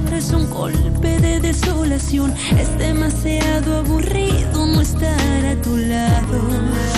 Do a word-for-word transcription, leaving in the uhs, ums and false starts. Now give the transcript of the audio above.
es un golpe de desolación. Es demasiado aburrido no estar a tu lado.